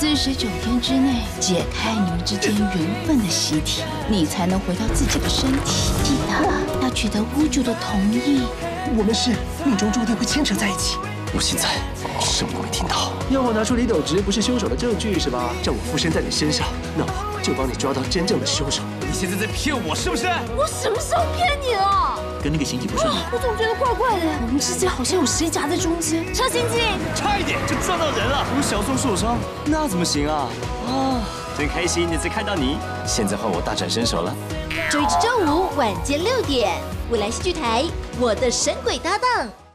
49天之内解开你们之间缘分的习题，你才能回到自己的身体。记得要取得屋主的同意。 我们是命中注定会牵扯在一起。 我现在什么都没听到。 要我拿出李斗直不是凶手的证据是吧？让我附身在你身上，那我就帮你抓到真正的凶手。 你现在在骗我是不是？ 我什么时候骗你了？ 跟那个刑警不顺眼。 我总觉得怪怪的，我们之间好像有谁夹在中间。车刑警， 差一点就撞到人了，有小受伤，那怎么行啊？真开心这次看到你。现在换我大展身手了。 周一至周五晚间6点，未来戏剧台，我的神鬼搭档。